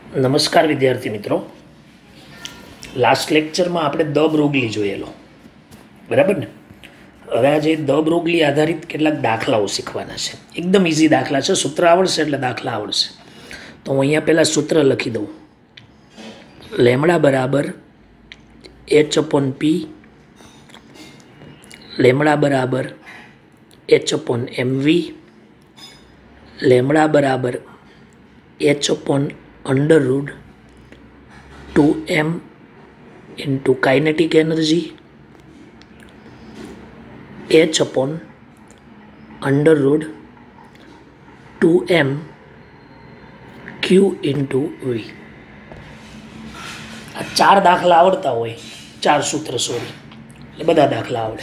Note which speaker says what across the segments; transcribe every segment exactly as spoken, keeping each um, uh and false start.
Speaker 1: નમસ્કાર વિદ્યાર્થી મિત્રો. લાસ્ટ લેક્ચરમાં આપણે દ બ્રોગલી જોયેલો, બરાબર ને? હવે આજે દ બ્રોગલી આધારિત કેટલાક દાખલાઓ શીખવાના છે. એકદમ ઇઝી દાખલા છે, સૂત્ર આવડશે એટલે દાખલા આવડશે. તો હું અહીંયા પહેલાં સૂત્ર લખી દઉં. લેમડા બરાબર એચ અપોન પી, લેમડા બરાબર H upon M V, lambda બરાબર H upon under root two M into kinetic energy H upon under root two M Q into V. आ चार दाखला आवड़ता हो, चार सूत्र सॉरी એટલે બધા દાખલા આવડે.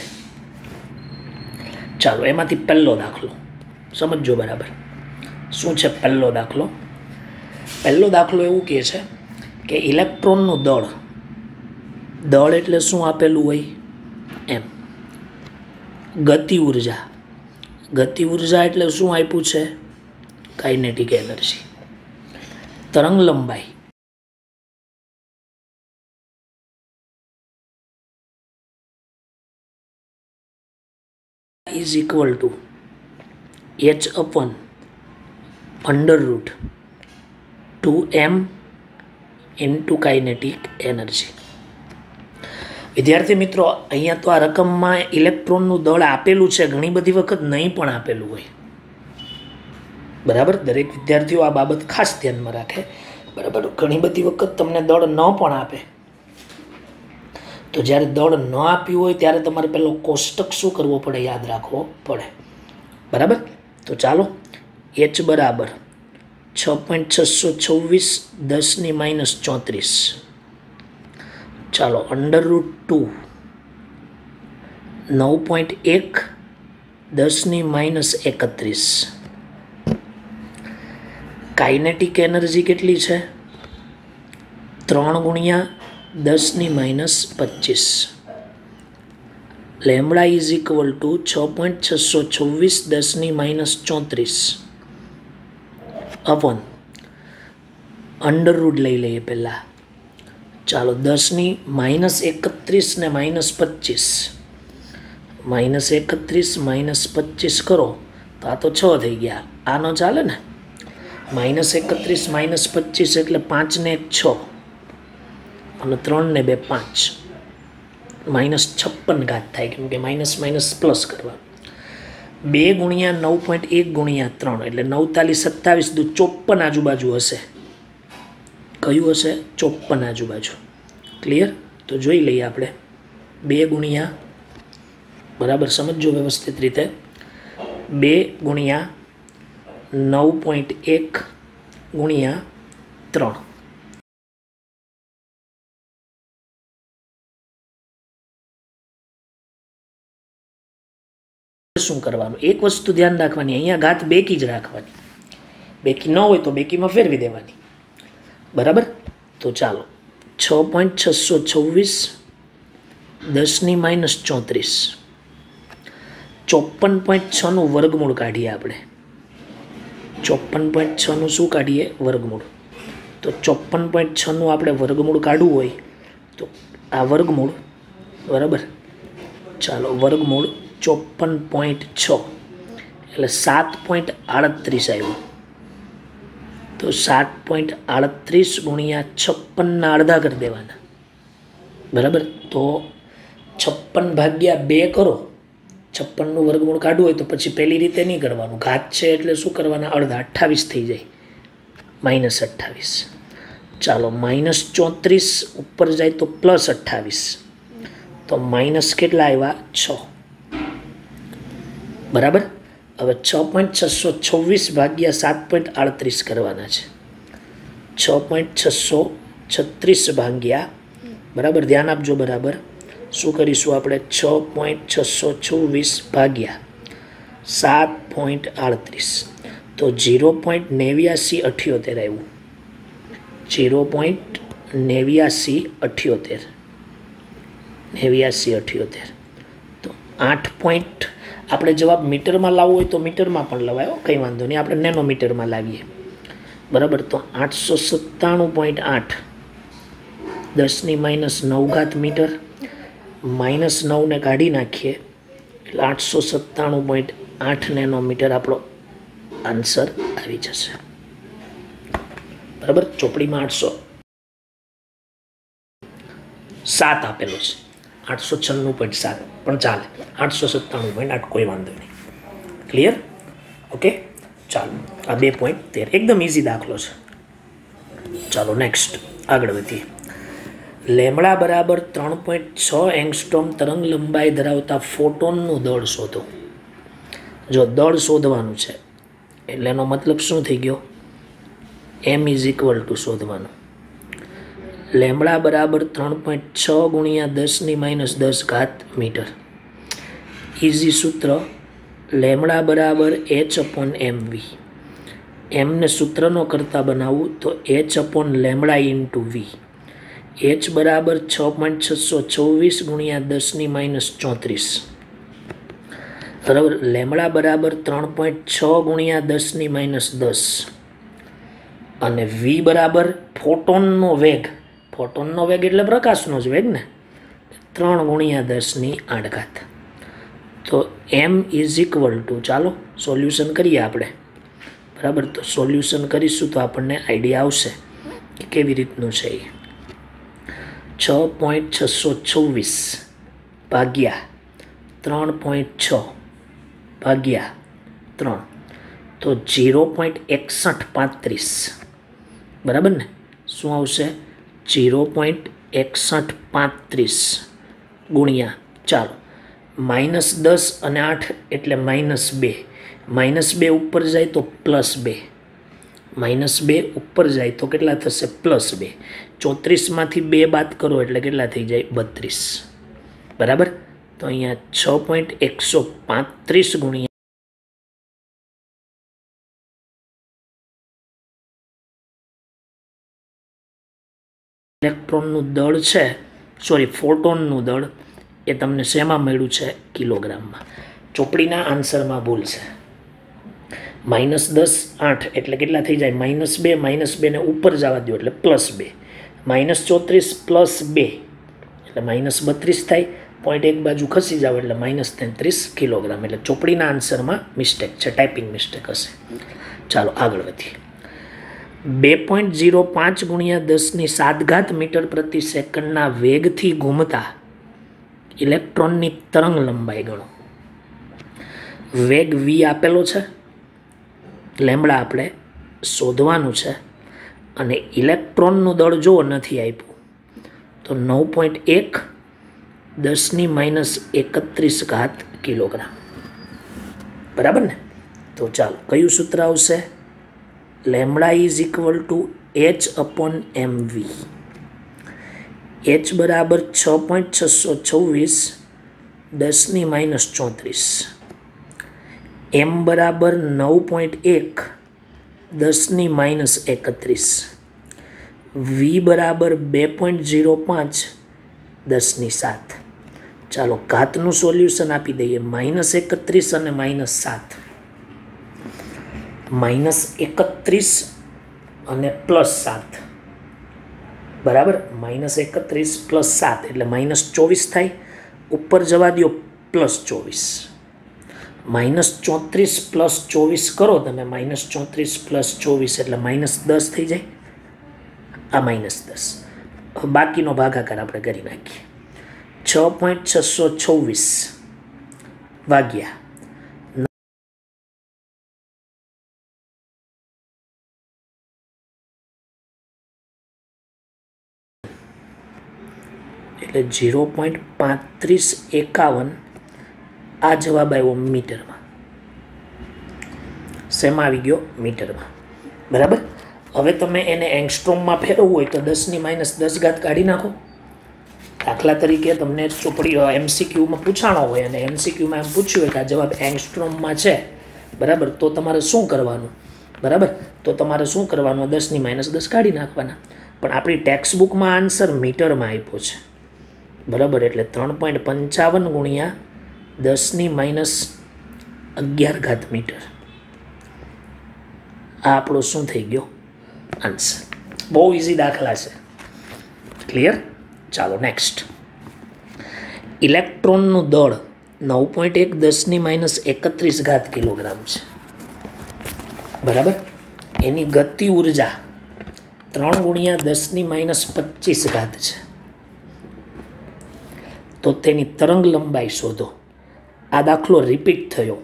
Speaker 1: ચાલો એમાંથી પહેલો દાખલો સમજો બરાબર. શું છે પહેલો દાખલો? પહેલો દાખલો એવું કહે છે કે ઇલેક્ટ્રોનનું દળ દળ એટલે શું આપેલું હોય એમ. ગતિ ઉર્જા ગતિ ઉર્જા એટલે શું આપ્યું છે? Kinetic energy. તરંગ લંબાઈ is equal to H upon under root two M into kinetic energy. विद्यार्थी मित्रों, अहींया तो आ रकम में इलेक्ट्रॉन दल आपेलू है, घणी बधी वखत नहीं पण आपेलू होय. बराबर, दरेक विद्यार्थीओ आ बाबत खास ध्यान में राखे. बराबर, घणी बधी वखत तमने दल न पण आपे तो ज्यारे दल न आप्युं होय त्यारे तमारे पेलो कोष्टक शुं करवो पड़े, याद राखवो पड़े. बराबर, तो चालो एच बराबर छ पॉइंट छसो छवीस दस नी माइनस चौतरीस. चलो अंडर रूट टू नौ पॉइंट एक दस नी माइनस एकत्रीस. काइनेटिक एनर्जी केटली है? त्रण गुणिया दस नी माइनस पच्चीस. लेमड़ा इज इक्वल टू छ पॉइंट छसो छवीस दस नी माइनस चौतरीस अपॉन अंडर रूट लई लीए पहला. चलो दस नी माइनस एकत्रीस ने माइनस पच्चीस, माइनस एकत्रीस माइनस पच्चीस करो तो आ तो छ थी गया. आ न चाले ने. माइनस एकत्रीस माइनस पच्चीस एटले पांच ने एक छ और त्रण ने बे पांच, माइनस छप्पन घात थाय केम के माइनस माइनस प्लस करवा. बे गुणिया नौ पॉइंट एक गुणिया त्रण एटले नवतालीस सत्तावीस दू चौप्पन आजूबाजू हशे. क्यू हशे? चौप्पन आजूबाजू. क्लियर? तो जोई लईए आपणे. बे गुणिया बराबर समझो व्यवस्थित रीते. बे गुणिया नौ पॉइंट एक गुणिया त्रण. શું કરવાનું? એક વસ્તુ ધ્યાન રાખવાની, અહીંયા ઘાત બેકી જ રાખવાની. બેકી ન હોય તો બેકીમાં ફેરવી દેવાની. બરાબર, તો ચાલો છ પોઈન્ટ છસો છવ્વીસ દસની માઇનસ ચોત્રીસ. ચોપન પોઈન્ટ છનું વર્ગમૂળ કાઢીએ આપણે. ચોપન પોઈન્ટ છનું શું કાઢીએ? વર્ગમૂળ. તો ચોપન પોઈન્ટ છનું આપણે વર્ગમૂળ કાઢવું હોય તો આ વર્ગમૂળ, બરાબર. ચાલો વર્ગમૂળ ચોપન પોઈન્ટ છ એટલે સાત પોઈન્ટ આડત્રીસ આવ્યું. તો સાત પોઈન્ટ આડત્રીસ ગુણ્યા છપ્પનના અડધા કરી દેવાના. બરાબર, તો છપ્પન ભાગ્યા બે કરો. છપ્પનનું વર્ગમૂળ કાઢવું હોય તો પછી પહેલી રીતે નહીં કરવાનું, ઘાત છે એટલે શું કરવાના? અડધા, અઠ્ઠાવીસ થઈ જાય. માઇનસ અઠ્ઠાવીસ. ચાલો માઇનસ ચોત્રીસ ઉપર જાય તો પ્લસ અઠ્ઠાવીસ. તો માઇનસ કેટલા આવ્યા? છ. બરાબર, હવે છ પોઈન્ટ છસો છવ્વીસ ભાગ્યા સાત પોઈન્ટ આડત્રીસ કરવાના છે. છ પોઈન્ટ છસો છત્રીસ ભાગ્યા, બરાબર ધ્યાન આપજો. બરાબર, શું કરીશું આપણે? છ પોઈન્ટ છસો છવ્વીસ ભાગ્યા સાત પોઈન્ટ આડત્રીસ. તો ઝીરો પોઈન્ટ નેવ્યાસી અઠ્યોતેર આવ્યું. ઝીરો પોઈન્ટ નેવ્યાસી અઠ્યોતેર નેવ્યાસી અઠ્યોતેર. તો આઠ પોઈન્ટ આપણે જવાબ મીટરમાં લાવવો હોય તો મીટરમાં પણ લવાયો, કંઈ વાંધો નહીં. આપણે નેનોમીટરમાં લાવીએ બરાબર. તો આઠસો સત્તાણું પોઈન્ટ આઠ દસની માઇનસ નવ ઘાત મીટર, માઇનસ નવને કાઢી નાખીએ એટલે આઠસો સત્તાણું પોઈન્ટ આઠ નેનોમીટર આપણો આન્સર આવી જશે. બરાબર. ચોપડીમાં આઠસો સાત આપેલો છે, આઠસો છન્નું પોઈન્ટ સાત પણ ચાલે, આઠસો સત્તાણું પોઈન્ટ આઠ કોઈ વાંધો નહીં. ક્લિયર? ઓકે, ચાલો. આ બે પોઈન્ટ તેર એકદમ ઇઝી દાખલો છે. ચાલો નેક્સ્ટ આગળ વધીએ. લેમડા બરાબર ત્રણ પોઈન્ટ છ એંગસ્ટ્રોમ તરંગ લંબાઈ ધરાવતા ફોટોનનું દળ શોધો. જો દળ શોધવાનું છે એટલે એનો મતલબ શું થઈ ગયો? એમ ઇઝ ઇક્વલ ટુ શોધવાનું. લેમડા બરાબર ત્રણ પોઈન્ટ છ ગુણ્યા દસની માઇનસ દસ ઘાત મીટર. ઇઝી સૂત્ર લેમડા બરાબર એચ અપોન એમ વી. એમને સૂત્રનો કરતા બનાવવું તો H upon lambda into V. H બરાબર છ પોઈન્ટ છસો ચોવીસ ગુણ્યા દસની માઇનસ ચોત્રીસ. બરાબર. લેમડા બરાબર ત્રણ પોઈન્ટ છ ગુણ્યા દસની માઇનસ દસ અને વી બરાબર ફોટોનનો વેગ. ફોટોનનો વેગ એટલે પ્રકાશનો જ વેગ ને, ત્રણ ગુણ્યા દસની આઠ ઘાત. તો એમ ઇઝ ઇક્વલ ટુ, ચાલો સોલ્યુશન કરીએ આપણે. બરાબર. તો સોલ્યુશન કરીશું તો આપણને આઈડિયા આવશે કે કેવી રીતનું છે એ. છ પોઈન્ટ છસો છવ્વીસ ભાગ્યા ત્રણ પોઈન્ટ છ ભાગ્યા ત્રણ તો ઝીરો પોઈન્ટ એકસઠ પાંત્રીસ. બરાબર ને? શું આવશે? ઝીરો પોઈન્ટ એકસઠ પાંત્રીસ ગુણ્યા, ચાલો માઇનસ દસ અને આઠ એટલે માઇનસ બે. માઇનસ બે ઉપર જાય તો પ્લસ બે. માઇનસ બે ઉપર જાય તો કેટલા થશે? પ્લસ બે. ચોત્રીસમાંથી બે બાદ કરો એટલે કેટલા થઈ જાય? બત્રીસ. બરાબર. તો અહીંયા છ પોઈન્ટ એકસો પાંત્રીસ ગુણ્યા ઇલેક્ટ્રોનનું દળ છે, સોરી ફોટોનનું દળ, એ તમને શેમાં મળ્યું છે? કિલોગ્રામમાં. ચોપડીના આન્સરમાં ભૂલ છે. માઇનસ દસ આઠ એટલે કેટલા થઈ જાય? માઇનસ બે. માઇનસ બેને ઉપર જવા દો એટલે પ્લસ બે. માઇનસ ચોત્રીસ પ્લસ બે એટલે માઇનસ બત્રીસ થાય. પોઈન્ટ એક બાજુ ખસી જાવ એટલે માઇનસ તેત્રીસ કિલોગ્રામ. એટલે ચોપડીના આન્સરમાં મિસ્ટેક છે, ટાઈપિંગ મિસ્ટેક હશે. ચાલો આગળ વધીએ. બે પોઈન્ટ ઝીરો પાંચ ગુણ્યા દસની સાત ઘાત મીટર પ્રતિ સેકન્ડના વેગથી ઘૂમતા ઇલેક્ટ્રોનની તરંગ લંબાઈ ગણો. વેગ વી આપેલો છે, લેમડા આપણે શોધવાનું છે, અને ઇલેક્ટ્રોનનું દળ જો નથી આપ્યું તો નવ પોઈન્ટ એક દસની માઇનસ એકત્રીસ ઘાત કિલોગ્રામ. બરાબર ને? તો ચાલો કયું સૂત્ર આવશે? Lambda is equal to H upon M V. H બરાબર છ પોઈન્ટ છસો છવ્વીસ દસની માઇનસ ચોત્રીસ. એમ બરાબર નવ પોઈન્ટ એક દસની માઇનસ એકત્રીસ. વી બરાબર બે પોઈન્ટ ઝીરો પાંચ દસની સાત. ચાલો ઘાતનું સોલ્યુશન આપી દઈએ. માઇનસ એકત્રીસ અને માઇનસ સાત. માઇનસ એકત્રીસ અને પ્લસ સાત. બરાબર. માઇનસ એકત્રીસ પ્લસ સાત એટલે માઇનસ ચોવીસ થાય. ઉપર જવા દો પ્લસ ચોવીસ. માઇનસ ચોત્રીસ પ્લસ ચોવીસ કરો તમે. માઇનસ ચોત્રીસ પ્લસ ચોવીસ એટલે માઇનસ દસ થઈ જાય. આ માઇનસ દસ. બાકીનો ભાગાકાર આપણે કરી નાખીએ. છ પોઈન્ટ છસો છવ્વીસ ભાગ્યા એટલે ઝીરો પોઈન્ટ પાંત્રીસ એકાવન. આ જવાબ આવ્યો મીટરમાં. શેમાં આવી ગયો? મીટરમાં. બરાબર. હવે તમે એને એંગસ્ટ્રોમમાં ફેરવવું હોય તો દસની માઇનસ દસ ઘાત કાઢી નાખો. દાખલા તરીકે તમને ચોપડી એમસીક્યુમાં પૂછાણો હોય અને એમસીક્યુમાં એમ પૂછ્યું હોય કે આ જવાબ એંગસ્ટ્રોમમાં છે, બરાબર, તો તમારે શું કરવાનું? બરાબર. તો તમારે શું કરવાનું? દસની માઇનસ દસ કાઢી નાખવાના. પણ આપણી ટેક્સ્ટ બુકમાં આન્સર મીટરમાં આપ્યો છે. બરાબર. એટલે ત્રણ પોઈન્ટ પંચાવન ગુણ્યા દસની માઇનસ અગિયાર ઘાત મીટર. આ આપણો શું થઈ ગયો? આન્સર. બહુ ઇઝી દાખલા છે. ક્લિયર? ચાલો નેક્સ્ટ. ઇલેક્ટ્રોનનું દળ નવ પોઈન્ટ એક દસની માઇનસ એકત્રીસ ઘાત કિલોગ્રામ છે. બરાબર. એની ગતિ ઉર્જા ત્રણ ગુણ્યા દસની માઇનસ પચીસ ઘાત છે. તો તેની તરંગ લંબાઈ શોધો. આ દાખલો રિપીટ થયો.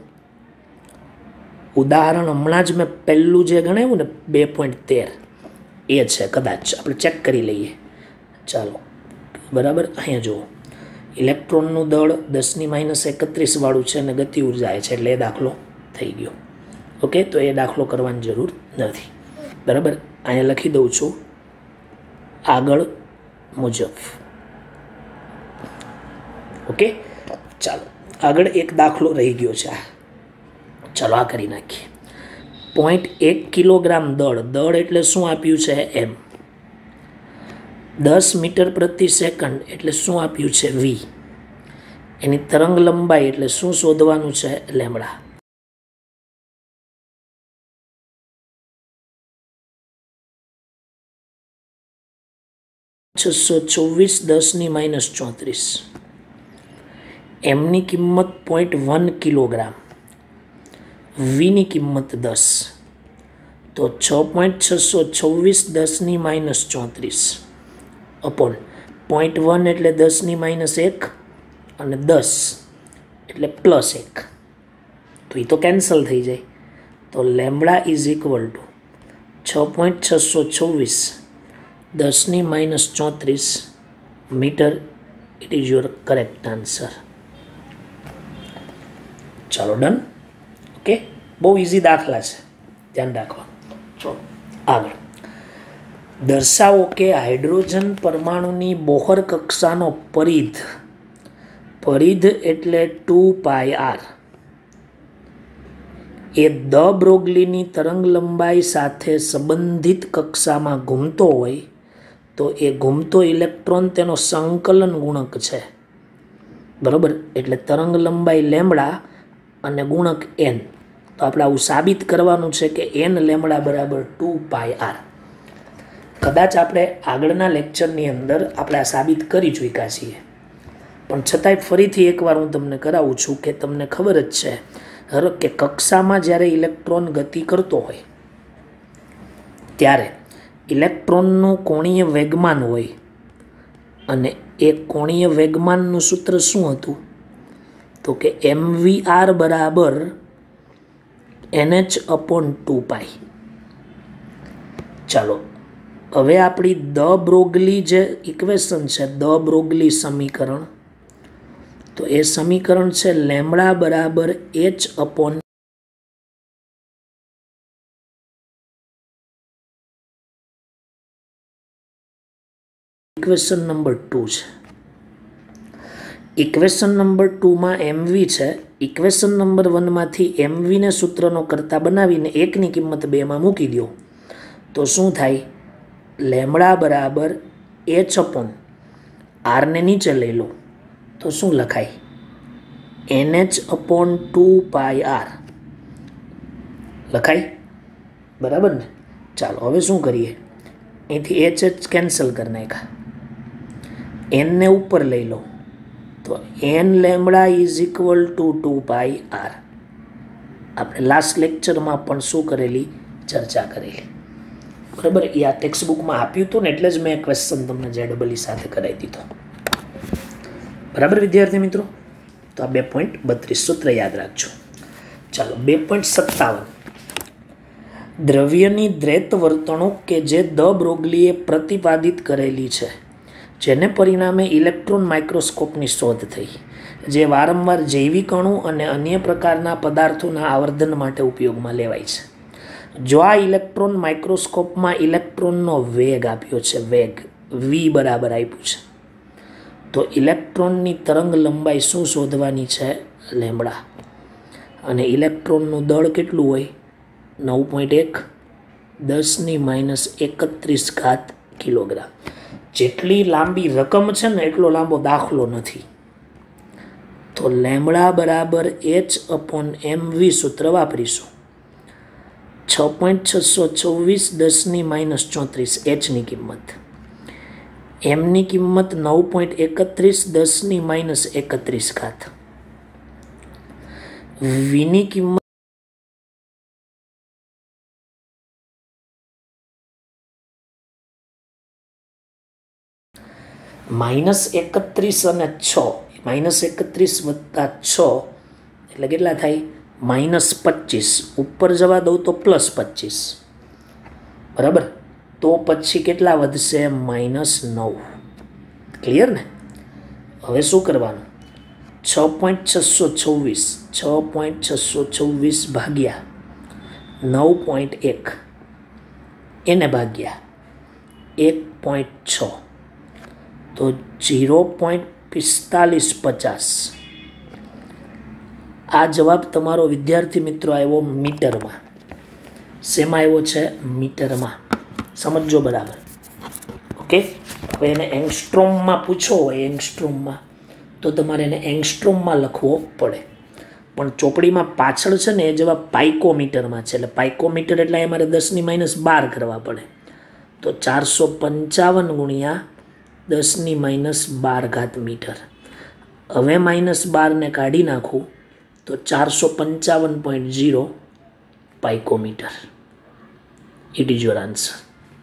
Speaker 1: ઉદાહરણ હમણાં જ મેં પહેલું જે ગણાવ્યું ને બે પોઈન્ટ તેર એ છે કદાચ. આપણે ચેક કરી લઈએ. ચાલો બરાબર. અહીંયા જુઓ, ઇલેક્ટ્રોનનું દળ દસની માઇનસ એકત્રીસ વાળું છે અને ગતિ ઉર્જા છે, એટલે એ દાખલો થઈ ગયો. ઓકે, તો એ દાખલો કરવાની જરૂર નથી. બરાબર. અહીંયા લખી દઉં છું આગળ મુજબ. ઓકે, ચાલો આગળ એક દાખલો રહી ગયો છે. ચાલો આ કરી નાખીએ. પોઈન્ટ એક કિલોગ્રામ દળ, દળ એટલે શું આપ્યું છે? એમ. દસ મીટર પ્રતિ સેકન્ડ એટલે શું આપ્યું છે? વી. એની તરંગ લંબાઈ એટલે શું શોધવાનું છે? લેમડા. છસો ચોવીસ દસની માઇનસ ચોત્રીસ. એમની કિંમત પોઈન્ટ વન કિલોગ્રામ, વીની કિંમત દસ. તો છ પોઈન્ટ છસો છવ્વીસ દસની માઇનસ ચોત્રીસ અપોન પોઈન્ટ વન એટલે દસની માઇનસ એક અને દસ એટલે પ્લસ એક. તો એ તો કેન્સલ થઈ જાય. તો લેમ્બડા ઇઝ ઇક્વલ ટુ છ પોઈન્ટ છસો છવ્વીસ દસની માઇનસ ચોત્રીસ metre. It is your correct answer. ચાલો ડન. ઓકે, બહુ ઇઝી દાખલા છે, ધ્યાન રાખવા. ચલો આગળ. દર્શાવો કે હાઇડ્રોજન પરમાણુની બોહર કક્ષાનો પરિધ, પરિધ એટલે ટુ પાય આર, એ દ બ્રોગલીની તરંગ લંબાઈ સાથે સંબંધિત કક્ષામાં ઘૂમતો હોય તો એ ઘૂમતો ઇલેક્ટ્રોન તેનો સંકલન ગુણક છે. બરાબર. એટલે તરંગ લંબાઈ લેમ્બડા અને ગુણક એન. તો આપણે આવું સાબિત કરવાનું છે કે એન લેમ્બડા બરાબર ટુ પાય આર. કદાચ આપણે આગળના લેક્ચરની અંદર આપણે આ સાબિત કરી ચૂક્યા છીએ, પણ છતાંય ફરીથી એકવાર હું તમને કરાવું છું કે તમને ખબર જ છે હર કે કક્ષામાં જ્યારે ઇલેક્ટ્રોન ગતિ કરતો હોય ત્યારે ઇલેક્ટ્રોનનું કોણીય વેગમાન હોય, અને એ કોણીય વેગમાનનું સૂત્ર શું હતું? તો કે એમ વી આર બરાબર N H upon two pi. ચાલો હવે આપણી દ બ્રોગલી જે ઇક્વેશન છે, દ બ્રોગલી સમીકરણ, તો એ સમીકરણ છે લેમ્બડા બરાબર H upon equation number two છે. ઇક્વેશન નંબર ટુમાં એમવી છે. ઇક્વેશન નંબર વનમાંથી એમવીને સૂત્રનો કરતા બનાવીને એકની કિંમત બેમાં મૂકી દો તો શું થાય? લેમ્બડા બરાબર એચ અપોન આરને નીચે લઈ લો તો શું લખાય? N H upon two pi R લખાય. બરાબર ને? ચાલો હવે શું કરીએ? અહીંથી એચ એચ કેન્સલ કરી નાખ્યા, એનને ઉપર લઈ લો તો N lambda is equal to two pi R. આપણે લાસ્ટ લેક્ચરમાં પણ શું કરેલી? ચર્ચા કરેલી. બરાબર. એ આ ટેક્સ્ટ બુકમાં આપ્યું હતું ને, એટલે જ મેં ક્વેશ્ચન તમને જે ડબલ ઈ સાથે કરાવી દીધો. બરાબર વિદ્યાર્થી મિત્રો? તો આ બે પોઈન્ટ બત્રીસ સૂત્ર યાદ રાખજો. ચાલો બે પોઈન્ટ સત્તાવન. દ્રવ્યની દ્વૈત વર્તણૂક કે જે દ બ્રોગલીએ પ્રતિપાદિત કરેલી છે, જેને પરિણામે ઇલેક્ટ્રોન માઇક્રોસ્કોપની શોધ થઈ, જે વારંવાર જૈવિક અણુ અને અન્ય પ્રકારના પદાર્થોના આવર્ધન માટે ઉપયોગમાં લેવાય છે. જો આ ઇલેક્ટ્રોન માઇક્રોસ્કોપમાં ઇલેક્ટ્રોનનો વેગ આપ્યો છે, વેગ વી બરાબર આપ્યું છે, તો ઇલેક્ટ્રોનની તરંગ લંબાઈ શું શોધવાની છે? લેમ્બડા. અને ઇલેક્ટ્રોનનું દળ કેટલું હોય? નવ પોઈન્ટ એક દસની માઇનસ એકત્રીસ ઘાત કિલોગ્રામ. જેટલી લાંબી રકમ છે ને એટલો લાંબો દાખલો નથી. તો લેમ્બડા બરાબર એચ અપોન એમ વી સૂત્ર વાપરીશું. છ પોઈન્ટ છસો છવ્વીસ દસની માઇનસ ચોત્રીસ એચની કિંમત. એમની કિંમત નવ પોઈન્ટ એકત્રીસ દસની માઇનસ એકત્રીસ ઘાત. વીની કિંમત માઇનસ એકત્રીસ અને છ, માઇનસ એકત્રીસ વત્તા છ એટલે કેટલા થાય? માઇનસ પચીસ. ઉપર જવા દઉં તો પ્લસ પચીસ, બરાબર. તો પછી કેટલા વધશે? માઇનસ નવ. ક્લિયર ને? હવે શું કરવાનું? છ પોઈન્ટ છસો છવ્વીસ છ પોઈન્ટ છસો છવ્વીસ ભાગ્યા નવ પોઈન્ટ એક એને ભાગ્યા એક પોઈન્ટ છ તો ઝીરો પોઈન્ટ પિસ્તાલીસ પચાસ. આ જવાબ તમારો વિદ્યાર્થી મિત્રો આવ્યો મીટરમાં. શેમાં આવ્યો છે? મીટરમાં. સમજો બરાબર. ઓકે. હવે એને એંગસ્ટ્રોમમાં પૂછો હોય, એંગસ્ટ્રોમમાં તો તમારે એને એંગસ્ટ્રોમમાં લખવો પડે. પણ ચોપડીમાં પાછળ છે ને એ જવાબ પાઇકોમીટરમાં છે. એટલે પાઇકોમીટર એટલે અમારે દસની માઇનસ બાર કરવા પડે. તો ચારસો પંચાવન ગુણ્યા દસની માઇનસ બાર ઘાત મીટર. હવે માઇનસ બારને કાઢી નાખું તો ચારસો પંચાવન point zero picometre. It is your answer.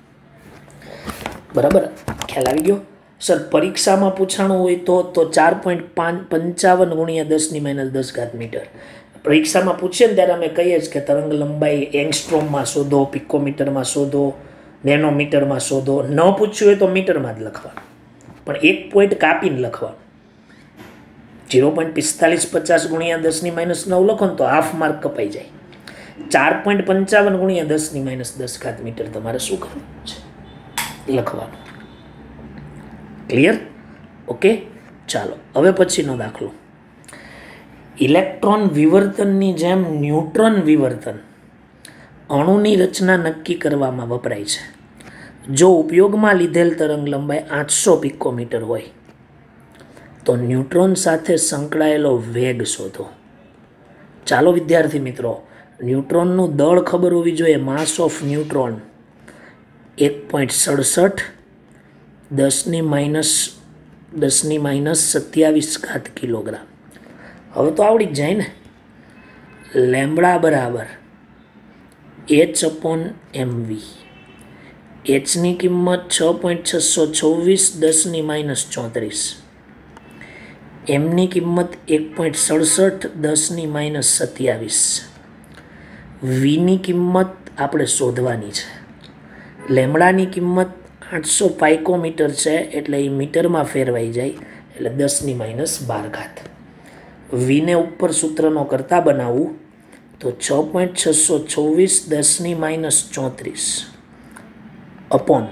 Speaker 1: બરાબર, ખ્યાલ આવી ગયો? સર પરીક્ષામાં પૂછાણું હોય તો તો ચાર પોઈન્ટ પાંચ પંચાવન ગુણ્યા દસની માઇનસ દસ ઘાત મીટર. પરીક્ષામાં પૂછીએ ને ત્યારે અમે કહીએ જ કે તરંગ લંબાઈ એંગસ્ટ્રોમમાં શોધો, પિકોમીટરમાં શોધો, નેનોમીટરમાં શોધો. ન પૂછ્યું હોય તો મીટરમાં જ લખવાનું, પણ એક પોઈન્ટ કાપીને લખવાનું. ઝીરો પોઈન્ટ પિસ્તાલીસ પચાસ ગુણ્યા દસની માઇનસ નવ લખો ને તો હાફ માર્ક કપાઈ જાય. ચાર પોઈન્ટ પંચાવન ગુણ્યા દસની માઇનસ દસ ઘાત મીટર તમારે શું કરવું છે? લખવાનું. ક્લિયર? ઓકે. ચાલો હવે પછીનો દાખલો. ઇલેક્ટ્રોન વિવર્તનની જેમ ન્યુટ્રોન વિવર્તન અણુની રચના નક્કી કરવામાં વપરાય છે. જો ઉપયોગમાં લીધેલ તરંગ લંબાઈ આઠસો પિકોમીટર હોય તો ન્યુટ્રોન સાથે સંકળાયેલો વેગ શોધો. ચાલો વિદ્યાર્થી મિત્રો, ન્યુટ્રોનનું દળ ખબર હોવી જોઈએ. માસ ઓફ ન્યુટ્રોન એક પોઈન્ટ સડસઠ દસની માઇનસ દસની માઇનસ સત્યાવીસ ઘાત કિલોગ્રામ. હવે તો આવડી જ જાય ને. લેમ્બડા બરાબર એચ અપોન એમ વી. એચની કિંમત છ પોઈન્ટ છસો છવ્વીસ દસની માઇનસ ચોત્રીસ. એમની કિંમત એક પોઈન્ટ સડસઠ દસની માઇનસ સત્યાવીસ. વીની કિંમત આપણે શોધવાની છે. લેમડાની કિંમત આઠસો પાઇકોમીટર છે એટલે એ મીટરમાં ફેરવાઈ જાય એટલે દસની માઇનસ બાર ઘાત. વીને ઉપર સૂત્રનો કરતા બનાવવું તો છ પોઈન્ટ છસો છવ્વીસ દસની માઇનસ ચોત્રીસ અપોન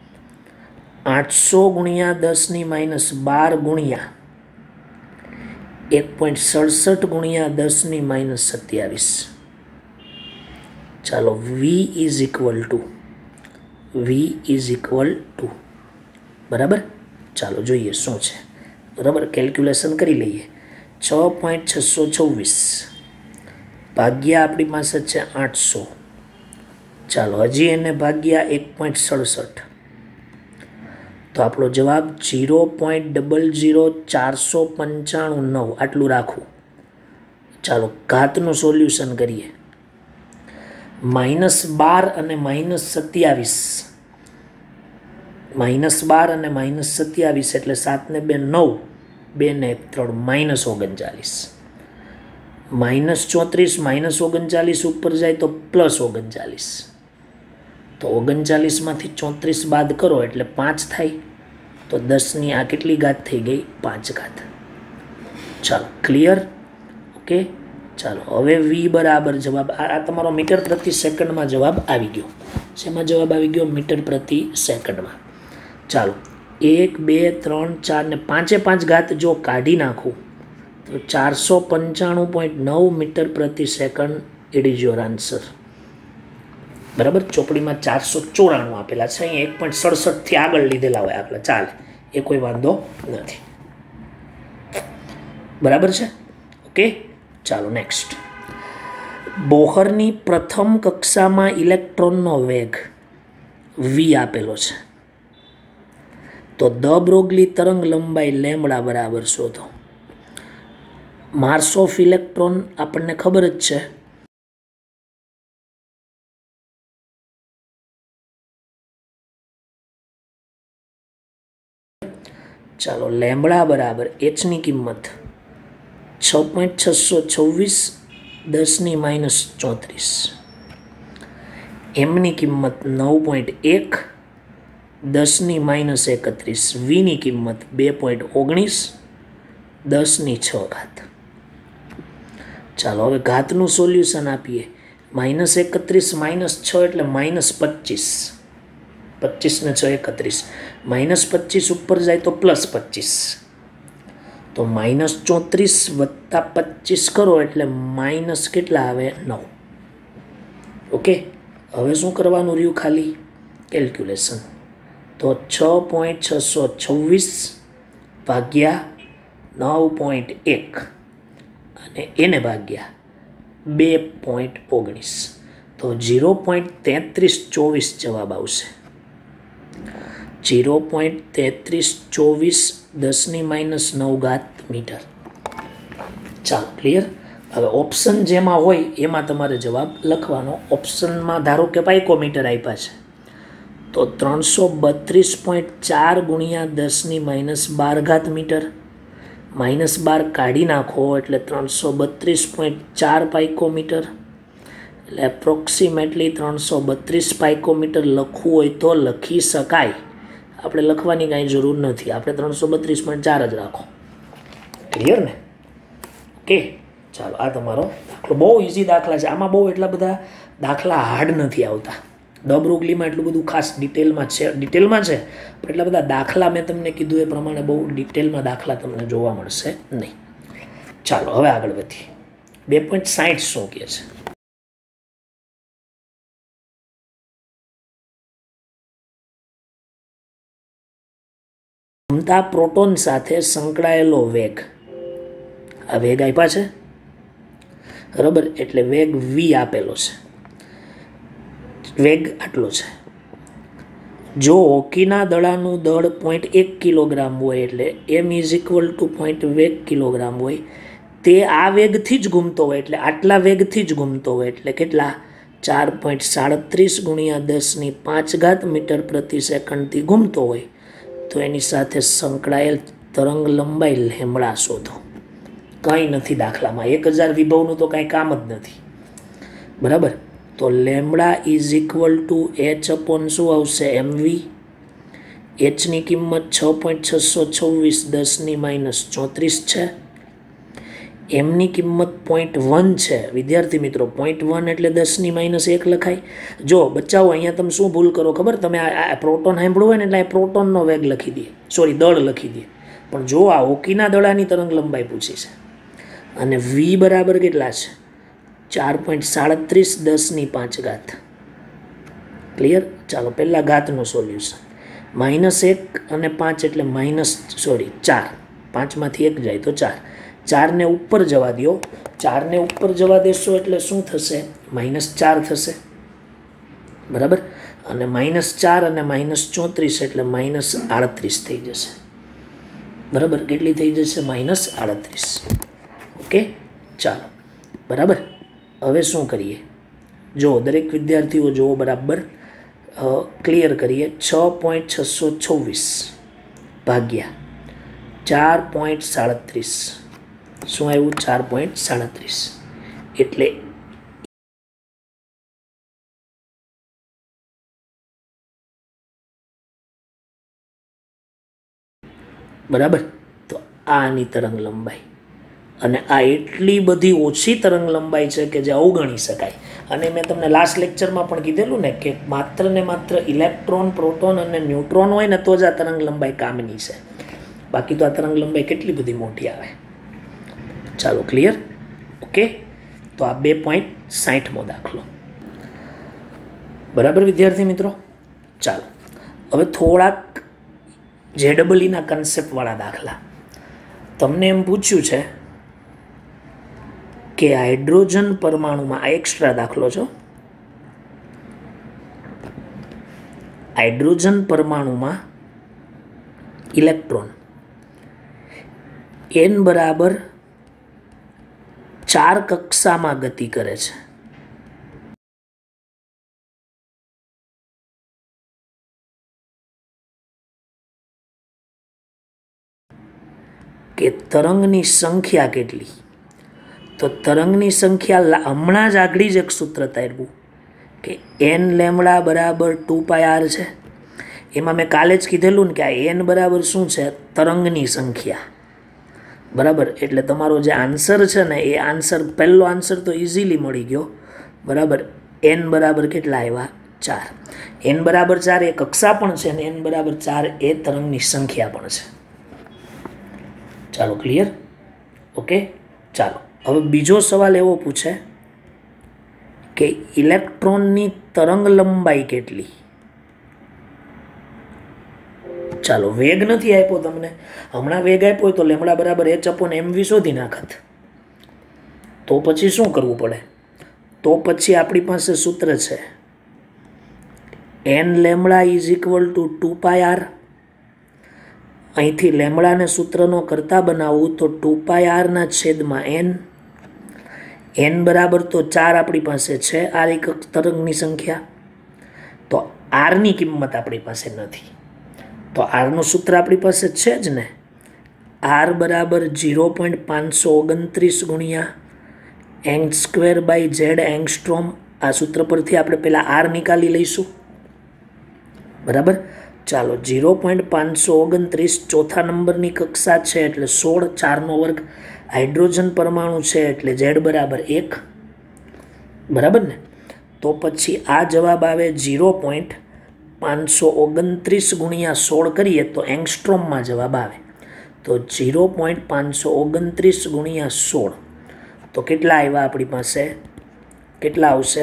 Speaker 1: આઠસો ગુણ્યા દસની માઇનસ બાર ગુણ્યા એક પોઈન્ટ સડસઠ ગુણ્યા દસની માઇનસ સત્યાવીસ. ચાલો V is equal to V is equal to બરાબર. ચાલો જોઈએ શું છે. બરાબર, કેલ્ક્યુલેશન કરી લઈએ. છ પોઈન્ટ છસો છવ્વીસ ભાગ્યા આપણી પાસે છે આઠસો. ચાલો હજી એને ભાગ્યા એક પોઈન્ટ સડસઠ તો આપણો જવાબ ઝીરો પોઈન્ટ ડબલ ઝીરો ચારસો પંચાણું નવ આટલું રાખવું. ચાલો ઘાતનું સોલ્યુશન કરીએ. માઇનસ બાર અને માઇનસ સત્યાવીસ માઇનસ બાર અને માઇનસ સત્યાવીસ એટલે સાત ને બે નવ, બે ને એક ત્રણ, માઇનસ ઓગણચાલીસ. માઇનસ ચોત્રીસ માઇનસ ઓગણચાલીસ ઉપર જાય તો પ્લસ ઓગણચાલીસ. તો ઓગણચાલીસમાંથી ચોત્રીસ બાદ કરો એટલે પાંચ થાય. તો દસની આ કેટલી ઘાત થઈ ગઈ? પાંચ ઘાત. ચાલો ક્લિયર? ઓકે. ચાલો હવે વી બરાબર જવાબ આ તમારો મીટર પ્રતિ સેકન્ડમાં જવાબ આવી ગયો. શેમાં જવાબ આવી ગયો? મીટર પ્રતિ સેકન્ડમાં. ચાલો એક બે ત્રણ ચાર ને પાંચે પાંચ ઘાત જો કાઢી નાખું તો ચારસો પંચાણું પોઈન્ટ નવ મીટર પ્રતિ second. It is your answer. બરાબર, ચોપડીમાં ચારસો ચોરાણું આપેલા છે, અહીંયા એક પોઈન્ટ સડસઠથી આગળ લીધેલા હોય આપણે, ચાલે, એ કોઈ વાંધો નથી. બરાબર છે? ઓકે. ચાલો નેક્સ્ટ. બોહરની પ્રથમ કક્ષામાં ઇલેક્ટ્રોનનો વેગ વી આપેલો છે, તો દ બ્રોગલી તરંગ લંબાઈ લેમડા બરાબર શોધો. માસ ઓફ ઇલેક્ટ્રોન આપણને ખબર જ છે, ચાલો લેમડા બરાબર એચની કિંમત છ પોઈન્ટ છસો છવ્વીસ દસની માઇનસ ચોત્રીસ, એમની કિંમત નવ પોઈન્ટ એક દસની માઇનસ એકત્રીસ, વીની કિંમત બે પોઈન્ટ ઓગણીસ દસની છ ઘાત. ચાલો હવે ઘાતનું સોલ્યુશન આપીએ. માઇનસ એકત્રીસ માઇનસ છ એટલે માઇનસ પચીસ, પચીસ ને છ એકત્રીસ, માઇનસ પચીસ ઉપર જાય તો પ્લસ પચીસ, તો માઇનસ ચોત્રીસ વત્તા પચીસ કરો એટલે માઇનસ કેટલા આવે? નવ. ઓકે, હવે શું કરવાનું રહ્યું? ખાલી કેલ્ક્યુલેશન. તો છ પોઈન્ટ છસો છવ્વીસ ભાગ્યા નવ પોઈન્ટ એક અને એને ભાગ્યા બે પોઈન્ટ ઓગણીસ, તો ઝીરો પોઈન્ટ તેત્રીસ ચોવીસ જવાબ આવશે. ઝીરો પોઈન્ટ તેત્રીસ ચોવીસ દસની માઇનસ નવ ઘાત મીટર. ચાલો ક્લિયર. હવે ઓપ્શન જેમાં હોય એમાં તમારે જવાબ લખવાનો. ઓપ્શનમાં ધારો કે પાઇકોમીટર આપ્યા છે, તો ત્રણસો બત્રીસ પોઈન્ટ ચાર ગુણ્યા દસની માઇનસ બાર ઘાત મીટર, માઇનસ બાર કાઢી નાખો એટલે ત્રણસો બત્રીસ પોઈન્ટ ચાર પાઇકોમીટર, એટલે એપ્રોક્સિમેટલી ત્રણસો બત્રીસ પાઇકોમીટર લખવું હોય તો લખી શકાય. આપણે લખવાની કાંઈ જરૂર નથી, આપણે ત્રણસો બત્રીસ પોઈન્ટ ચાર જ રાખો. ક્લિયર ને? ઓકે, ચાલો આ તમારો દાખલો બહુ ઇઝી દાખલા છે. આમાં બહુ એટલા બધા દાખલા હાર્ડ નથી આવતા. ડ બ્રોગલીમાં એટલું બધું ખાસ ડિટેલમાં છે ડિટેલમાં છે પણ એટલા બધા દાખલા મેં તમને કીધું એ પ્રમાણે બહુ ડિટેલમાં દાખલા તમને જોવા મળશે નહીં. ચાલો હવે આગળ વધીએ. બે પોઈન્ટ સાઠ શું કહે છે? ઘૂમતા પ્રોટોન સાથે સંકળાયેલો વેગ, આ વેગ આપ્યા છે બરાબર, એટલે વેગ વી આપેલો છે. વેગ આટલો છે. જો હોકીના દડાનું દળ પોઈન્ટ એક કિલોગ્રામ હોય એટલે M is equal to point એક કિલોગ્રામ હોય, તે આ વેગથી જ ઘૂમતો હોય એટલે આટલા વેગથી જ ઘૂમતો હોય એટલે કેટલા? ચાર પોઈન્ટ સાડત્રીસ ગુણ્યા દસની પાંચ ઘાત મીટર પ્રતિ સેકન્ડથી ઘૂમતો હોય તો એની સાથે સંકળાયેલ તરંગ લંબાઈ લેમડા શોધો. કંઈ નથી દાખલામાં, એક હજાર વિભવનું તો કાંઈ કામ જ નથી બરાબર. તો lambda is equal to H upon શું આવશે? એમવી. એચની કિંમત છ પોઈન્ટ છસો છવ્વીસ દસની માઇનસ ચોત્રીસ છે. એમની કિંમત પોઈન્ટ વન છે. વિદ્યાર્થી મિત્રો, પોઈન્ટ વન એટલે દસની માઇનસ એક લખાય. જો બચાવો, અહીંયા તમે શું ભૂલ કરો ખબર? તમે આ પ્રોટોન સાંભળવું હોય ને એટલે આ પ્રોટોનનો વેગ લખી દે, સોરી દળ લખી દે. પણ જો આ હોકીના દડાની તરંગ લંબાઈ પૂછી છે અને વી બરાબર કેટલા છે? ચાર પોઈન્ટ સાડત્રીસ દસની પાંચ ઘાત. ક્લિયર? ચાલો પહેલાં ઘાતનું સોલ્યુશન. માઇનસ એક અને પાંચ એટલે માઇનસ સોરી ચાર, પાંચમાંથી એક જાય તો ચાર, ચારને ઉપર જવા દો. ચારને ઉપર જવા દેશો એટલે શું થશે? માઇનસ ચાર થશે બરાબર. અને માઇનસ ચાર અને માઇનસ ચોત્રીસ એટલે માઇનસ આડત્રીસ થઈ જશે બરાબર. કેટલી થઈ જશે? માઇનસ આડત્રીસ. ઓકે, ચાલો બરાબર. હવે શું કરીએ? જો દરેક વિદ્યાર્થીઓ જુઓ બરાબર, ક્લિયર કરીએ. છ પોઈન્ટ છસો છવ્વીસ ભાગ્યા ચાર પોઈન્ટ સાડત્રીસ, શું આવ્યું? ચાર પોઈન્ટ સાડત્રીસ એટલે બરાબર. તો આની તરંગ લંબાઈ, અને આ એટલી બધી ઓછી તરંગ લંબાઈ છે કે જે અવગણી શકાય. અને મેં તમને લાસ્ટ લેક્ચરમાં પણ કીધેલું ને કે માત્ર ને માત્ર ઇલેક્ટ્રોન, પ્રોટોન અને ન્યુટ્રોન હોય ને તો જ આ તરંગ લંબાઈ કામની છે, બાકી તો આ તરંગ લંબાઈ કેટલી બધી મોટી આવે. ચાલો ક્લિયર? ઓકે, તો આ બે પોઈન્ટ સાઠમો દાખલો બરાબર વિદ્યાર્થી મિત્રો. ચાલો હવે થોડાક જેડબલઈના કન્સેપ્ટવાળા દાખલા. તમને એમ પૂછ્યું છે કે હાઇડ્રોજન પરમાણુમાં આ એક્સ્ટ્રા દાખલો છે, હાઇડ્રોજન પરમાણુમાં ઇલેક્ટ્રોન એન બરાબર ચાર કક્ષામાં ગતિ કરે છે. કે તરંગની સંખ્યા કેટલી? તો તરંગની સંખ્યા હમણાં જ આગળ જ એક સૂત્ર તાર્યું કે એન લેમડા બરાબર ટુ પાય આર છે. એમાં મેં કાલે જ કીધેલું ને કે આ એન બરાબર શું છે? તરંગની સંખ્યા. બરાબર, એટલે તમારો જે આન્સર છે ને એ આન્સર પહેલો આન્સર તો ઇઝીલી મળી ગયો. બરાબર, એન બરાબર કેટલા આવ્યા? ચાર. એન બરાબર ચાર એ કક્ષા પણ છે ને એન બરાબર ચાર એ તરંગની સંખ્યા પણ છે. ચાલો, ક્લિયર? ઓકે, ચાલો. હવે બીજો સવાલ એવો પૂછે કે ઇલેક્ટ્રોનની તરંગ લંબાઈ કેટલી? ચાલો, વેગ નથી આપ્યો તમને. હમણાં વેગ આપ્યો તો લેમડા બરાબર એચ અપોન એમવી શોધી નાખત. તો પછી શું કરવું પડે? તો પછી આપણી પાસે સૂત્ર છે N lambda is equal to two pi R. અહીંથી લેમડાને સૂત્રનો કરતા બનાવવું તો ટુ પાય આરના છેદમાં એન. એન બરાબર તો ચાર આપણી પાસે છે, આર એક તરંગની સંખ્યા. તો આરની કિંમત આપણી પાસે નથી, તો આરનું સૂત્ર આપણી પાસે છે જ ને. આર બરાબર ઝીરો પોઈન્ટ પાંચસો ઓગણત્રીસ ગુણ્યા N square by Z angstrom. આ સૂત્ર પરથી આપણે પહેલાં આર નિકાલી લઈશું. બરાબર, ચાલો. ઝીરો પોઈન્ટ પાંચસો ઓગણત્રીસ ચોથા નંબરની કક્ષા છે એટલે સોળ, ચારનો વર્ગ. હાઇડ્રોજન પરમાણુ છે એટલે ઝેડ બરાબર એક. બરાબર ને? તો પછી આ જવાબ આવે ઝીરો પોઈન્ટ પાંચસો ઓગણત્રીસ ગુણ્યા સોળ કરીએ તો એંગસ્ટ્રોમમાં જવાબ આવે. તો ઝીરો પોઈન્ટ પાંચસો ઓગણત્રીસ ગુણ્યા સોળ તો કેટલા આવ્યા આપણી પાસે? કેટલા આવશે?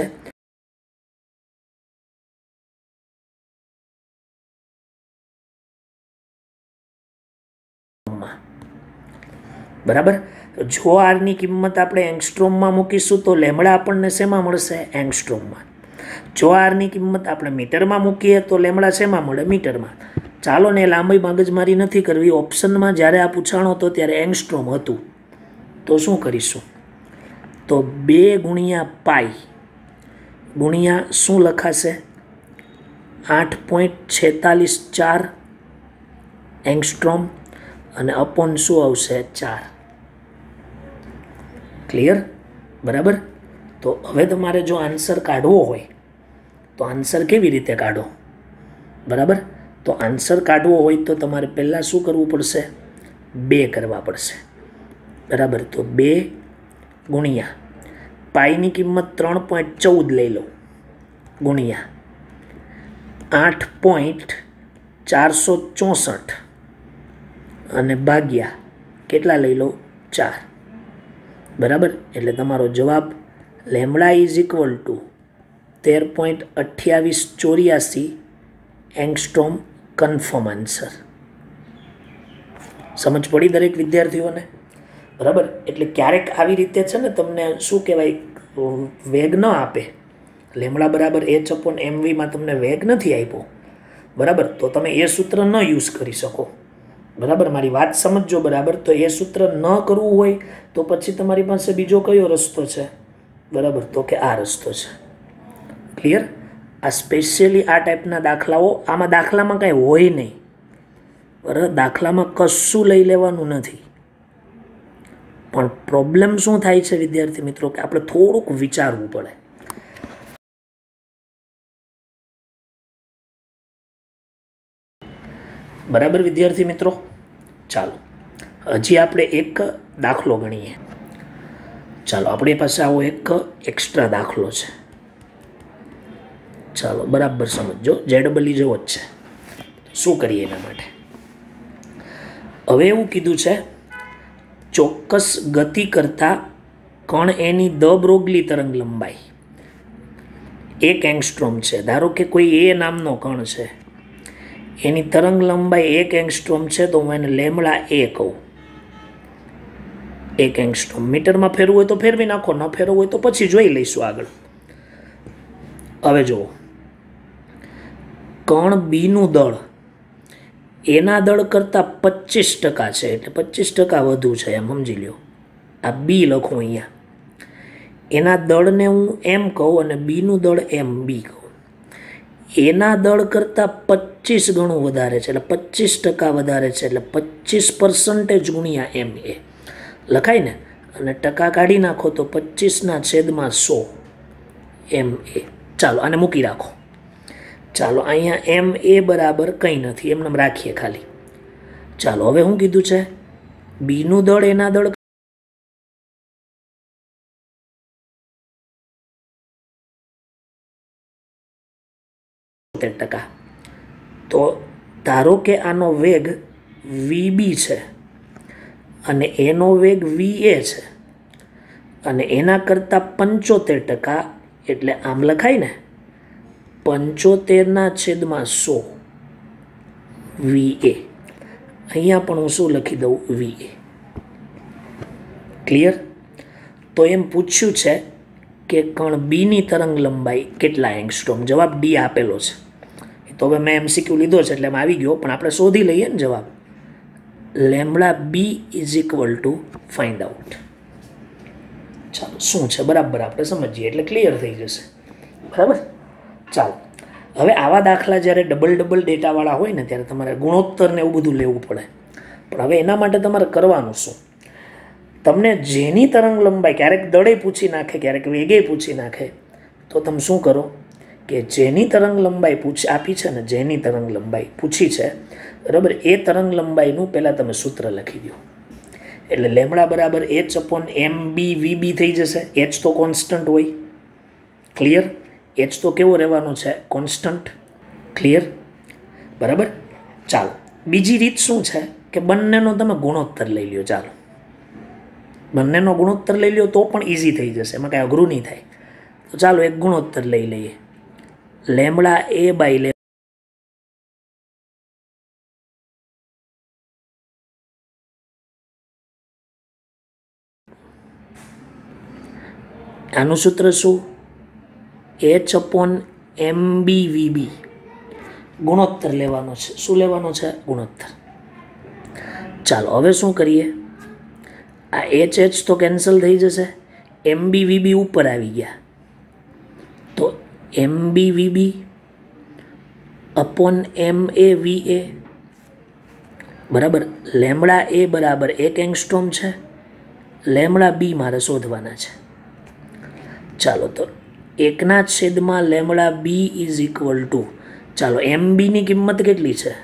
Speaker 1: બરાબર. જો આરની કિંમત આપણે એંગસ્ટ્રોમમાં મૂકીશું તો લેમડા આપણને શેમાં મળશે? એંગસ્ટ્રોમમાં. જો આરની કિંમત આપણે મીટરમાં મૂકીએ તો લેમડા શેમાં મળે? મીટરમાં. ચાલો ને, લાંબી મગજમારી નથી કરવી. ઓપ્શનમાં જ્યારે આ પૂછાણો હતો ત્યારે એંગસ્ટ્રોમ હતું, તો શું કરીશું? તો બે ગુણ્યા પાઈ ગુણ્યા શું લખાશે? આઠ પોઈન્ટ છેતાલીસ ચાર એંગસ્ટ્રોમ અને અપોન શું આવશે? ચાર. ક્લિયર? બરાબર. તો હવે તમારે જો આન્સર કાઢવો હોય તો આન્સર કેવી રીતે કાઢો? બરાબર, તો આન્સર કાઢવો હોય તો તમારે પહેલાં શું કરવું પડશે? બે કરવા પડશે. બરાબર, તો બે ગુણ્યા પાઈની કિંમત ત્રણ પોઈન્ટ ચૌદ લઈ લો ગુણ્યા આઠ પોઈન્ટ ચારસો ચોસઠ અને ભાગ્યા કેટલા લઈ લો? ચાર. બરાબર, એટલે તમારો જવાબ લેમડા ઇઝ ઇક્વલ ટુ તેર પોઈન્ટ અઠ્યાવીસ ચોર્યાસી એંગસ્ટ્રોમ કન્ફર્મ આન્સર. સમજ પડી દરેક વિદ્યાર્થીઓને? બરાબર, એટલે ક્યારેક આવી રીતે છે ને તમને શું કહેવાય, વેગ ન આપે. લેમડા બરાબર એચ અપોન એમવીમાં તમને વેગ નથી આપ્યો. બરાબર, તો તમે એ સૂત્ર ન યુઝ કરી શકો. બરાબર, મારી વાત સમજજો. બરાબર, તો એ સૂત્ર ન કરવું હોય તો પછી તમારી પાસે બીજો કયો રસ્તો છે? બરાબર, તો કે આ રસ્તો છે. ક્લિયર? આ સ્પેશિયલી આ ટાઈપના દાખલાઓ, આમાં દાખલામાં કાંઈ હોય નહીં. બરાબર, દાખલામાં કશું લઈ લેવાનું નથી. પણ પ્રોબ્લેમ શું થાય છે વિદ્યાર્થી મિત્રો, કે આપણે થોડુંક વિચારવું પડે. બરાબર વિદ્યાર્થી મિત્રો, ચાલો હજી આપણે એક દાખલો ગણીએ. ચાલો, આપણી પાસે આવો એક એક્સ્ટ્રા દાખલો છે. ચાલો બરાબર સમજો, જેડબલી જેવો જ છે. શું કરીએ એના માટે? હવે એવું કીધું છે, ચોક્કસ ગતિ કરતા કણ એની દ બ્રોગલી તરંગ લંબાઈ એક એંગસ્ટ્રોમ છે. ધારો કે કોઈ એ નામનો કણ છે, એની તરંગ લંબાઈ એક એંગસ્ટ્રોમ છે, તો હું એને લેમડા એ કહું. એક એંગસ્ટ્રોમ. મીટરમાં ફેરવું હોય તો ફેરવી નાખો, ન ફેરવું હોય તો પછી જોઈ લઈશું આગળ. હવે જુઓ, કણ બીનું દળ એના દળ કરતાં પચીસ ટકા છે, એટલે પચીસ ટકા વધુ છે એમ સમજી લ્યો. આ બી લખું અહીંયા, એના દળને હું એમ કહું અને બીનું દળ એમ બી કહું. એના દળ કરતાં પચીસ ગણું વધારે છે, એટલે પચીસ ટકા વધારે છે, એટલે પચીસ પર્સન્ટેજ ગુણ્યા એમ એ લખાય ને. અને ટકા કાઢી નાખો તો પચીસના છેદમાં સો એમ એ. ચાલો આને મૂકી રાખો. ચાલો અહીંયા એમ એ બરાબર કંઈ નથી, એમને રાખીએ ખાલી. ચાલો હવે શું કીધું છે? બીનું દળ એના દળ ટકા. તો ધારો કે આનો વેગ વીબી છે અને એનો વેગ વી એ છે અને એના કરતાં પંચોતેર ટકા, એટલે આમ લખાય ને પંચોતેરના છેદમાં સો વી એ. અહીંયા પણ હું શું લખી દઉં? V A. ક્લિયર? તો એમ પૂછ્યું છે કે કણ બીની તરંગ લંબાઈ કેટલા એંગસ્ટ્રોમ? જવાબ ડી આપેલો છે. તો હવે મેં એમસીક્યુ લીધો છે એટલે એમ આવી ગયો, પણ આપણે શોધી લઈએ ને જવાબ. Lambda B is equal to find out. ચાલો શું છે બરાબર આપણે સમજીએ એટલે ક્લિયર થઈ જશે. બરાબર? ચાલો હવે આવા દાખલા જ્યારે ડબલ ડબલ ડેટાવાળા હોય ને ત્યારે તમારે ગુણોત્તર ને એવું બધું લેવું પડે. પણ હવે એના માટે તમારે કરવાનું શું? તમને જેની તરંગ લંબાઈ, ક્યારેક દળે પૂછી નાખે, ક્યારેક વેગે પૂછી નાખે, તો તમે શું કરો કે જેની તરંગ લંબાઈ પૂછી આપી છે ને, જેની તરંગ લંબાઈ પૂછી છે બરાબર, એ તરંગ લંબાઈનું પહેલાં તમે સૂત્ર લખી દો. એટલે લેમડા બરાબર H upon M B V બી થઈ જશે. એચ તો કોન્સ્ટન્ટ હોય. ક્લિયર? એચ તો કેવો રહેવાનો છે? કોન્સ્ટન્ટ. ક્લિયર? બરાબર. ચાલો બીજી રીત શું છે કે બંનેનો તમે ગુણોત્તર લઈ લ્યો. ચાલો બંનેનો ગુણોત્તર લઈ લ્યો તો પણ ઇઝી થઈ જશે, એમાં કાંઈ અઘરું નહીં થાય. તો ચાલો એક ગુણોત્તર લઈ લઈએ. લેમડા એ બાય લે આનું સૂત્ર શું? H upon M B V B. ગુણોત્તર લેવાનો છે. શું લેવાનો છે? ગુણોત્તર. ચાલો હવે શું કરીએ? આ એચ એચ તો કેન્સલ થઈ જશે. એમ બી વી બી ઉપર આવી ગયા, તો એમ બી વી બી અપોન એમ એ વી એ બરાબર. લેમડા એ બરાબર એક એંગસ્ટ્રોમ છે, લેમડા બી મારે શોધવાના છે. ચાલો તો એકના છેદમાં lambda B is equal to, ચાલો એમ બીની કિંમત કેટલી છે?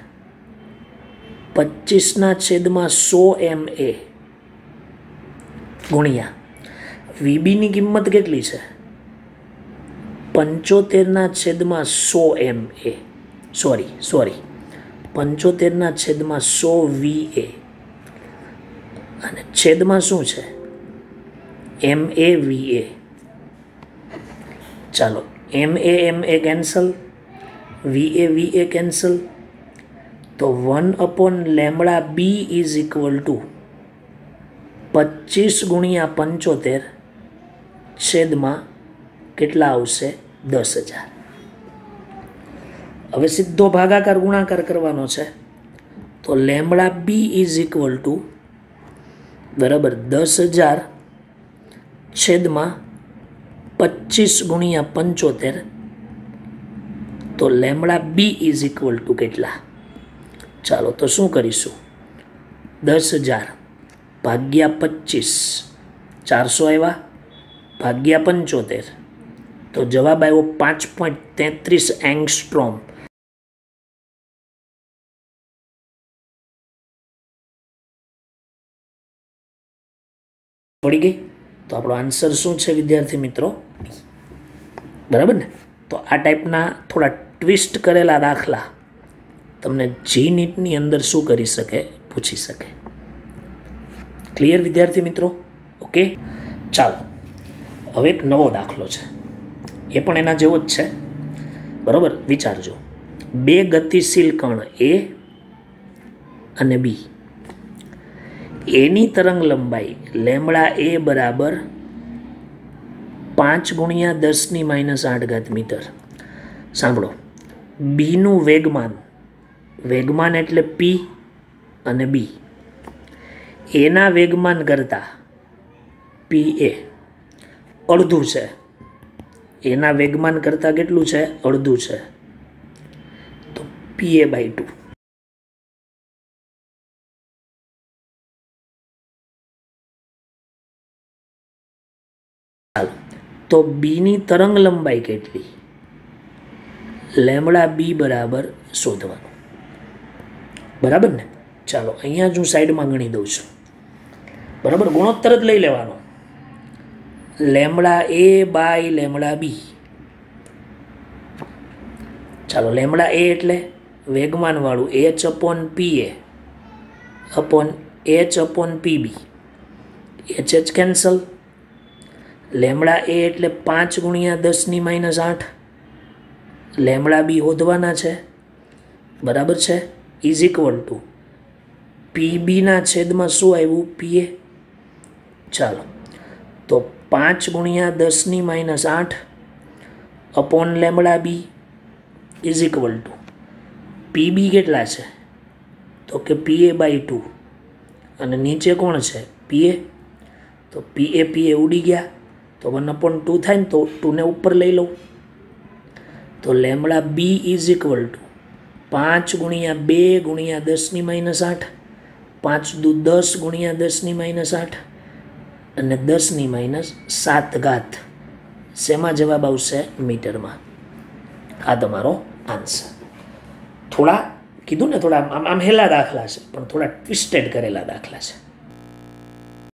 Speaker 1: પચીસના છેદમાં સો એમ એ ગુણ્યા વીબીની કિંમત કેટલી છે? પંચોતેરના છેદમાં સો એમ એ સોરી સોરી પંચોતેરના છેદમાં સો વી એ અને છેદમાં શું છે? એમ એ વી એ. ચાલો M A M A cancel, V A V A cancel, તો one upon lambda B is equal to પચીસ ગુણ્યા પંચોતેર છેદમાં કેટલા આવશે? દસ હજાર. હવે સીધો ભાગાકાર ગુણાકાર કરવાનો છે, તો lambda B is equal to બરાબર દસ હજાર છેદમાં પચીસ ગુણ્યા પંચોતેર, તો lambda B is equal to કેટલા? ચાલો તો શું કરીશું? દસ હજાર ભાગ્યા પચીસ, ચારસો આવ્યા, ભાગ્યા પંચોતેર, તો જવાબ આવ્યો પાંચ પોઈન્ટ તેત્રીસ એંગસ્ટ્રોમ. પડી ગઈ? તો આપણો આન્સર શું છે વિદ્યાર્થી મિત્રો? બરાબર ને? તો આ ટાઈપના થોડા ટ્વિસ્ટ કરેલા દાખલા તમને જી નીટની અંદર શું કરી શકે? પૂછી શકે. ક્લિયર વિદ્યાર્થી મિત્રો? ઓકે ચાલો હવે એક નવો દાખલો છે, એ પણ એના જેવો જ છે. બરાબર? વિચારજો. બે ગતિશીલ કણ એ અને બી એની તરંગ લંબાઈ લેમડા એ બરાબર પાંચ ગુણ્યા દસની માઇનસ આઠ ઘાત મીટર. સાંભળો, બીનું વેગમાન, વેગમાન એટલે પી અને બી, એના વેગમાન કરતાં પી એ અડધું છે. એના વેગમાન કરતાં કેટલું છે? અડધું છે. તો પી એ બાય ટુ. ચાલો, તો બીની તરંગ લંબાઈ કેટલી? લેમડા બી બરાબર શોધવાનું. બરાબર ને? ચાલો, અહીંયા જ હું સાઈડમાં ગણી દઉં છું. બરાબર, ગુણોત્તર જ લઈ લેવાનો. Lambda A by lambda B. ચાલો, લેમડા એ એટલે વેગમાન વાળું H upon P A upon H upon P B. H H cancel. Lambda A એટલે પાંચ ગુણ્યા દસની માઇનસ આઠ. લેમડા બી શોધવાના છે. બરાબર છે? ઇઝ ઇક્વલ ટુ પી બીના છેદમાં શું આવ્યું? પી એ. ચાલો, તો પાંચ ગુણ્યા દસની માઇનસ આઠ upon lambda B is equal to P B કેટલા છે? તો કે પી એ બાય ટુ. અને નીચે કોણ છે? પી એ. તો પી એ પી એ ઉડી ગયા, તો વન અપોન ટુ થાય ને, તો ટુને ઉપર લઈ લઉં. તો lambda B is equal to પાંચ ગુણ્યા બે ગુણ્યા દસની માઇનસ આઠ, પાંચ દુ દસ ગુણ્યા દસની માઇનસ આઠ અને દસની માઇનસ સાત ઘાત. શેમાં જવાબ આવશે? મીટરમાં. આ તમારો આન્સર. થોડા કીધું ને, થોડા આમ આમ હેલા દાખલા છે, પણ થોડા ટ્વિસ્ટેડ કરેલા દાખલા છે.